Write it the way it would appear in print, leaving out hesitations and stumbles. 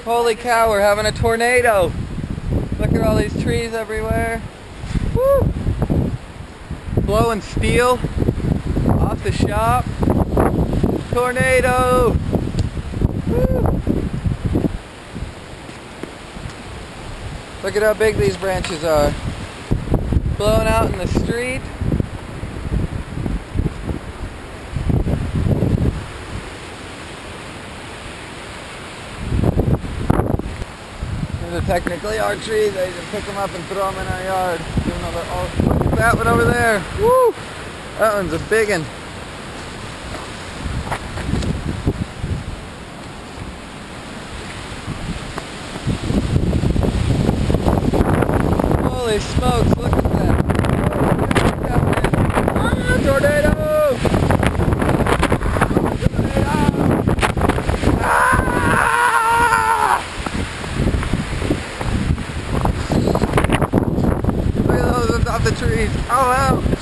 Holy cow, we're having a tornado. Look at all these trees everywhere. Woo! Blowing steel off the shop. Tornado! Woo! Look at how big these branches are. Blowing out in the street. These are technically our trees. I just pick them up and throw them in our yard. Even though they're all... Look at that one over there. Woo! That one's a big one. Holy smokes, look at that. Ah, tornado! Look at those on top of the trees. Oh wow!